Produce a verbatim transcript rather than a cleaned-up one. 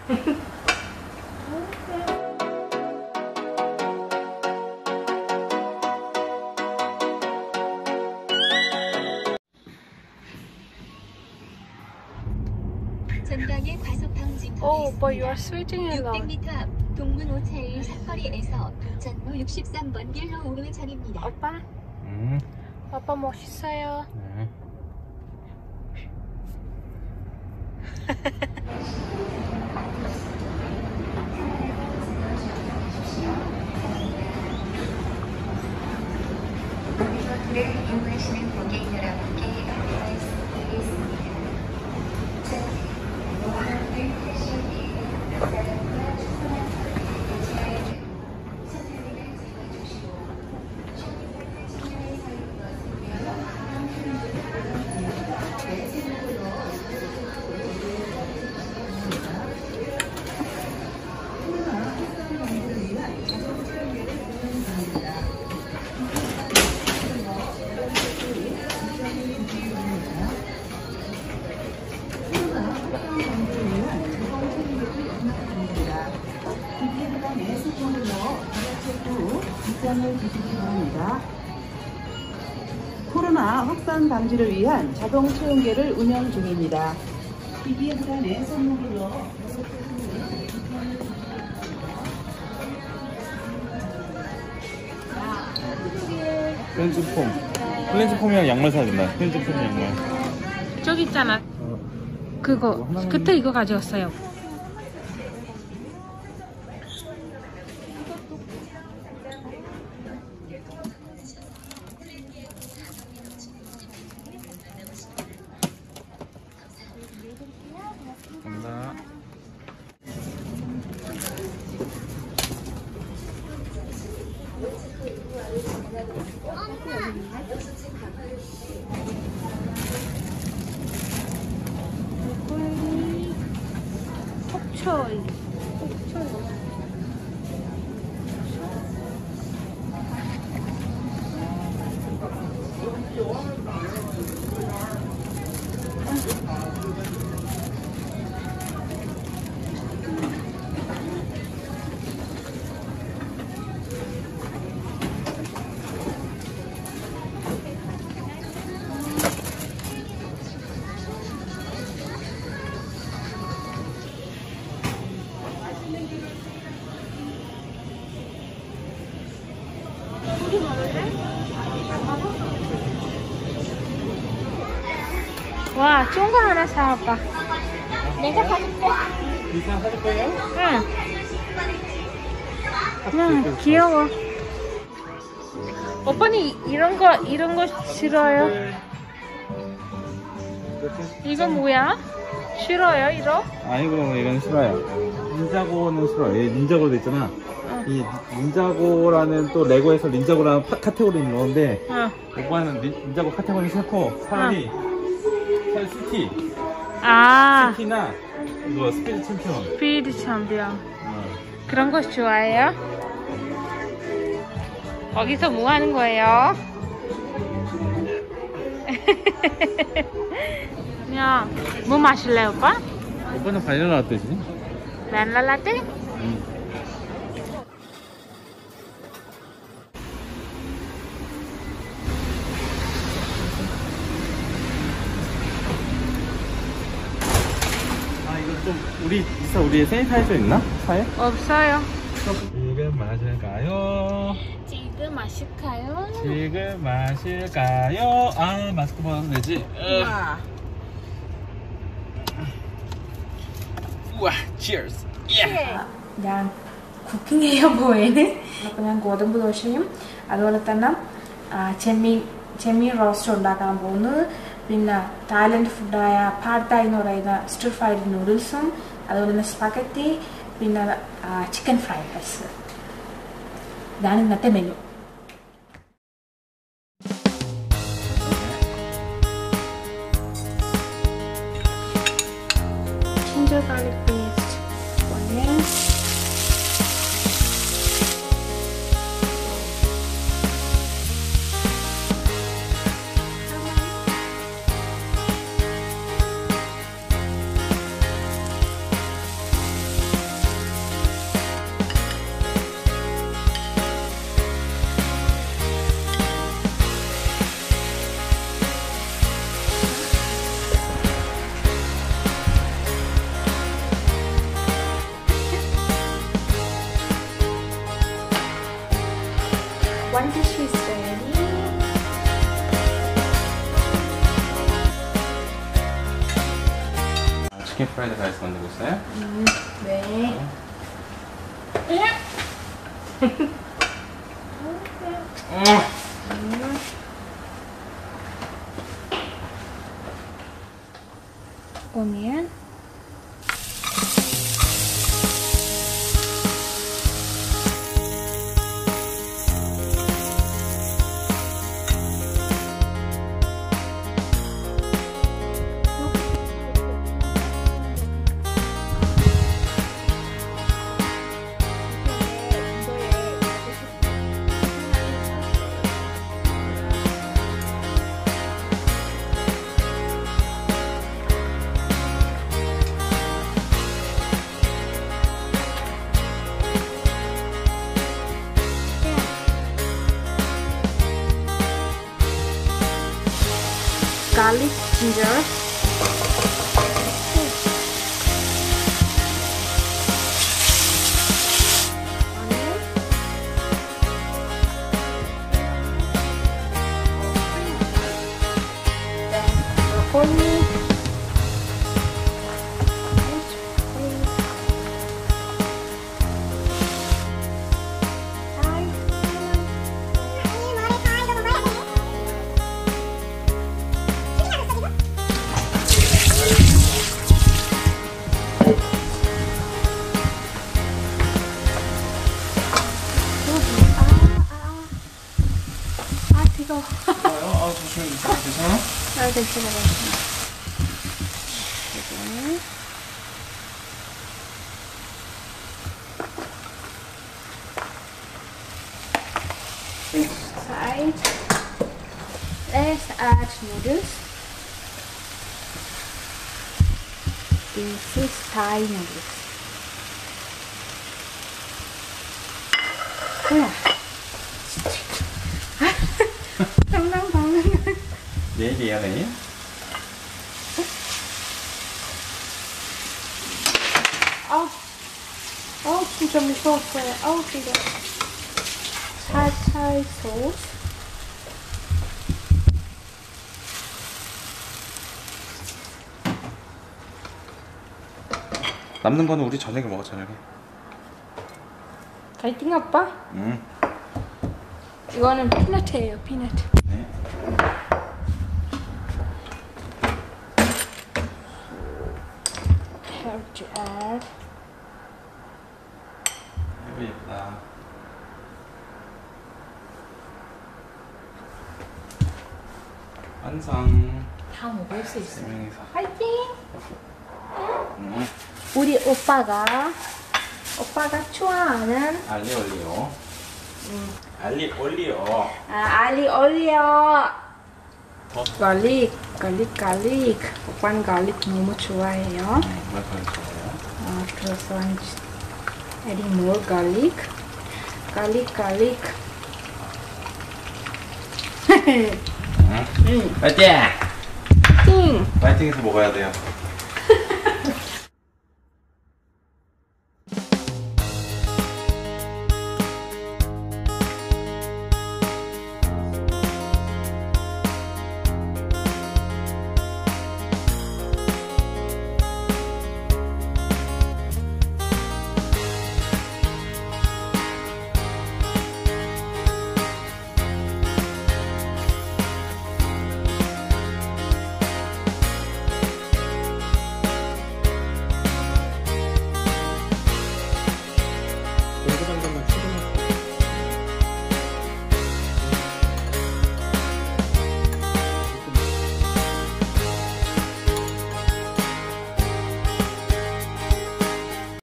Oh, but you are sweating a lot. 육백 미터 앞 동문 오차일 사거리에서 전로 육십삼 번 길로 우회전입니다. 오빠? 음. 아빠 멋있어요. 네. 를 이용하시는 고객 여러분께 말씀드리겠습니다. 코로나 확산 방지를 위한 자동 체온계를 운영 중입니다. 비비엠 내 손목으로 클렌즈 폼. 클렌즈 폼이랑 양말 사야 된다. 클렌즈 폼 양말. 저기 있잖아. 그거. 그때 이거 가져왔어요. 감사합니다. 속초이. 와, 좋은 거 하나 사와봐. 내가 사줄게. 비싼 사줄 거예요? 응. 응, 귀여워. 오빠는 이- 이런 거, 이런 거 싫어요? 이거 뭐야? 싫어요, 이거? 아니고 이건 싫어요. 닌자고는 싫어요. 얘 닌자고도 있잖아. 응. 이 닌자고라는 또 레고에서 닌자고라는 파, 카테고리 있는 건데 응. 오빠는 닌, 닌자고 카테고리 싫고 차라리 차라리 시티 아, 시티나 이거 스피드 챔피언. 스피드 챔피언. 어. 그런 거 좋아해요? 거기서 뭐 하는 거예요? 야, 뭐 마실래, 오빠? 오빠는 바닐라 라떼지? 바닐라 라떼? 응. 아 이거 좀 우리 있어 우리 세니타이저 있나? 차에? 없어요. 지금 마실까요? 지금 마실까요? 지금 마실까요? 아 마스크 벗어도 되지? 우와. 우와 cheers ഞാൻ cooking ചെയ്യാൻ പോയത് അപ്പോൾ ഞാൻ ഗോതമ്പ് ദോശയും അതുപോലെ തന്നെ ചെമ്മീൻ ചെമ്മീൻ റോസ്റ്റ് ഉണ്ടാക്കാൻ പോകുന്നത് പിന്നെ തായ്ലൻഡ് ഫുഡായ പാഡ് തായ് എന്ന് പറയുന്ന സ്റ്റിർ ഫ്രൈഡ് നൂഡിൽസും അതുപോലെ തന്നെ സ്പഗറ്റി പിന്നെ ചിക്കൻ ഫ്രൈഡ് റൈസ് ഇതാണ് ഇന്നത്തെ menu ginger garlic paste onion 치킨 프라이드 라이스 만들고 있어요? 음, 네. 오면 garlic, ginger. Onion. Then broccoli. 아, 뜨거워. 아, 조심해. 괜찮아? 아, 괜찮아, 괜찮아. 이제 side. Let's add noodles. This is Thai noodles. 뭐야? 장난 방금. 내일이야, 내일? 아, 아 진짜 무서웠어요. 아우 진짜. 살살 소스. 남는 거는 우리 저녁에 먹어, 저녁에. 파이팅 아빠. 응. 이거는 피넛이에요, 피넛. 네. Have to add. 아이고, 예쁘다. 완성. 다 먹을 수 세 명이서. 파이팅. 응. 우리 오빠가 오빠가 좋아하는 알리 올리오. 알리 올리오. 아, 알리 올리오. 갈릭, 갈릭, 갈릭. 오빠는 갈릭 너무 좋아해요. 정말 좋아요. 아, 그래서 I'm just adding more garlic. Garlic, garlic. 응. 파이팅! 띵. 파이팅해서 먹어야 돼요.